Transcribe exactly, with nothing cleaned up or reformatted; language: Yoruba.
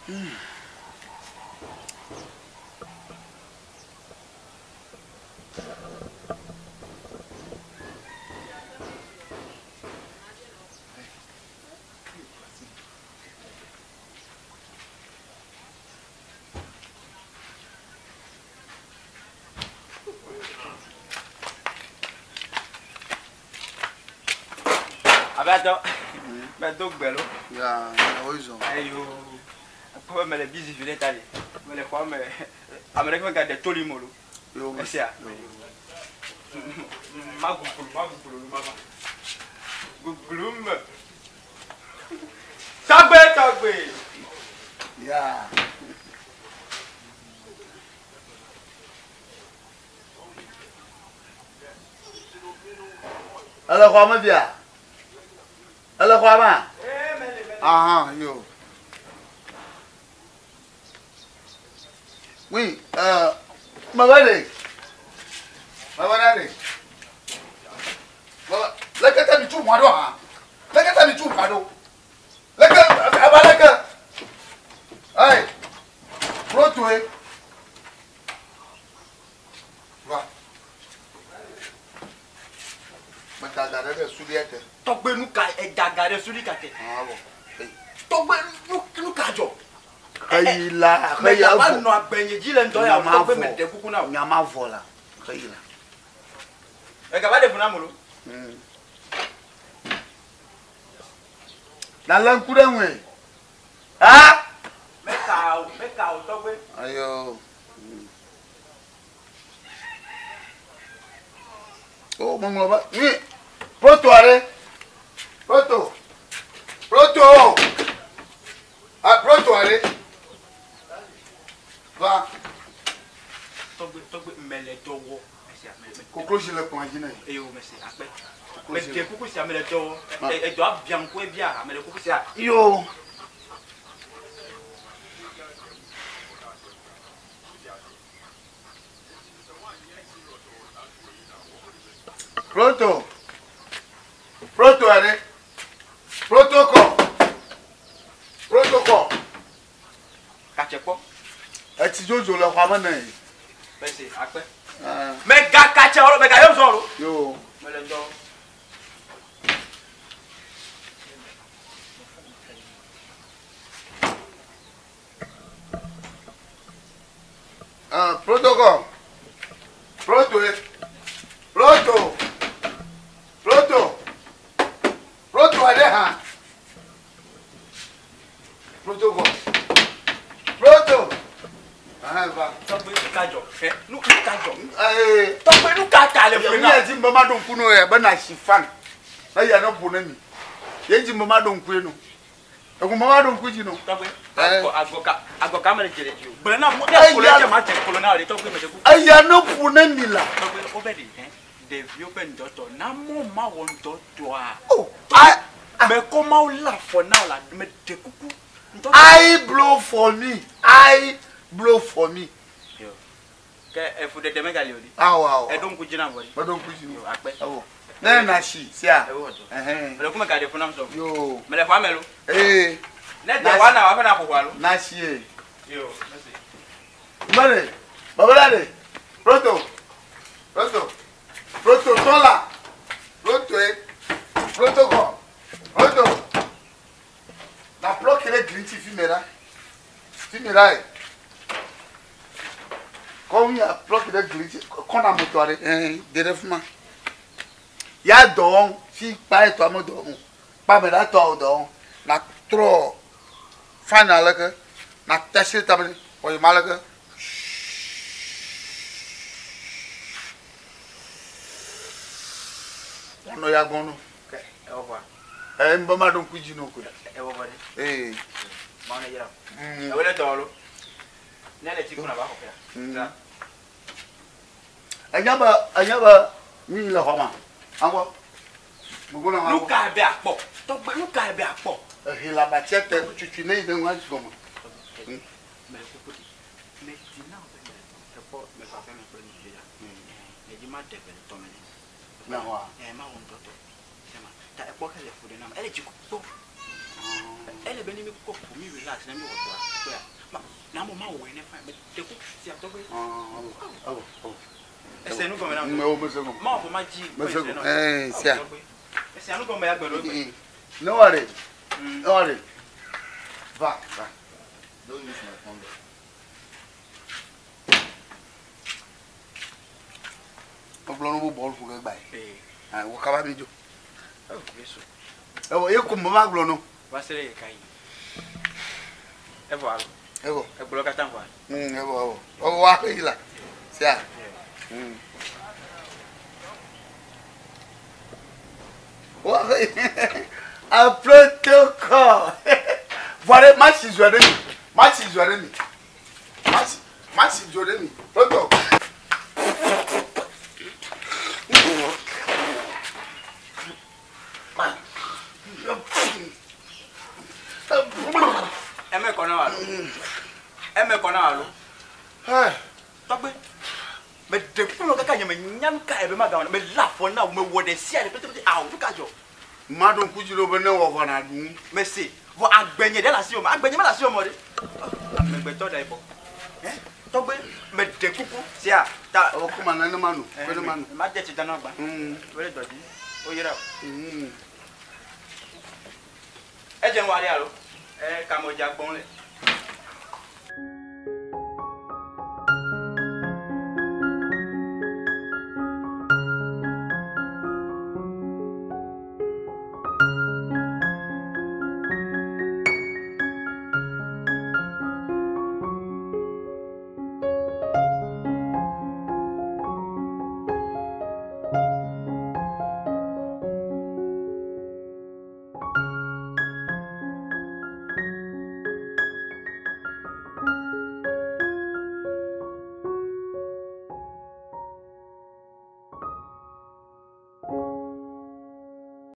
Abato, mais donc bello. Ya, horizon. Ayo, pourquoi me les bisous je les taille. Me les quoi me, Américain regarde tous les mots. Yo, merci. Ma goupou, ma goupou, maman. Gouploum. Tagbe, tagbe. Ya. Alors, comment bien? Alors, comment? Ah, yo. Oui, euh, ma valée. Ma valée. La cata du tout, moi, là. La cata du tout, pardon. La cata, la cata. Aïe. Protoué. Va. Mais t'as gardé le soulier. Togbe nous ka e dagare suri kate. Ah bon. Togbe nous nous ka jo. Kayila, Mais ya ba kayila. no agbenye ji le ndo ya togbe me de kuku na. Nyama vola. Kayila. E ka ba de funa mulo. Mm. Na lankure nwe. Ah? Me ka o, me ka o togbe. Ayo. Mm. Oh, mon ba. Oui. Proto are. Proto. Proto. Ah, proto are. Va. Togbe togbe mele dowo. Koklo je le pangine. E o merci ape. Me de kuku si amele dowo. E do abian ko e bia amele kuku si a. Yo. Proto. Proto are. Protocol. Protocol. Ka chepo. E ti jojo le kwa mana yi. Merci ape. Ah. Me ga ka che oro me ga yo so ro. Yo. Mele do. Ah, protocol. Proto. eh. Proto. Proto. Proto are ha. Protocol. Proto. Ah, va. Togbe ka jo. Eh, nu ka jo. Eh. Togbe nu ka ta le Ya funa. ji mbama don kuno ya bana shifan. Na ya no bonami. Ye ji mbama don kuno. E ko mbama don kuji no. Togbe. Ago ago ka ago ka mele jere ji o. Bele na mo de ko le je ma te ko na le togbe me de ku. Aya no bonami la. Togbe obedi eh. De vieux pen doto na mo ma won doto a. Oh, I Me comment on la for now la me de kuku. I blow for me. I blow for me. Yo. Ke e fu de de mega le odi. Ah wow. E don ku jina bo. Ba don kuji no. Yo ape. Oh. Na na shi, sia. E wo do. Eh Me ko me ka de funa so. Yo. Me le fa melo. Eh. Ne de wa na wa fa na ko kwalo. Na shi e. Yo, merci. Mare. Babalade. Proto. Proto. Proto tola. Proto e. Protocol. Proto. La bloque le grinti fimera. Fimera e. Comme il y a bloque le grinti, qu'on a motoiré. Eh, derefuma. Ya don, si pas toi mo don. Pas me la toi don. Na trop. Final que na tâche tabli. Oye malaga. Ono ya gono. Okay, e wo ba. Eh, mbama don kuji no ko. E wo ba de. Eh. Ma na yira. Mm. E wo le dolo. Ne le ti kuna ba ko pe. Mm. Anyaba anyaba ni la homa. Ango. Mugona ma. Luka be apo. Togbe luka be apo. Eh, la bachete chuchu nei de ngwa goma. Me ko ko. Me ti na o be. E po me fa fe me ko ni ya. E di ma de be to me. Na wa. Eh ma won doto. Sema. Ta e po ka le fu de na. E le ji ko. E le be ni mi ko ko mi relax na mi wo to a ko ya ma na mo ma wo ne fa me de ko si a to be ah oh oh ese nu ko me na no me se ko ma ko ma ji me se ko eh sia ese anu ko me ya gbero no worry no worry va va don't use my phone Pablo no ball for gba eh ah wo ka ba mi jo oh yeso e wo e ko mo ma glo no wa sere e kai e vo alo e wo e glo ka tan kwa mm e wo o wa ila sia mm wa a protocol voilà match joueur mi match joueur mi match match joueur mi protocol eme kona wa eme kona wa lo eh togbe me de kulo kaka nyame nyam ka ebe maga me la fo na me wo de sia de pete ah o ka jo madon kujiro be ne wo fo na dun me se wo agbenye de la si o ma agbenye me la si o mo de me gbe to da ibo eh togbe me de kuku sia ta o kuma na ne manu ko ne manu ma je ti dana gba mm we le dodi o yira mm e je wa ri alo eh ka mo ja gbon le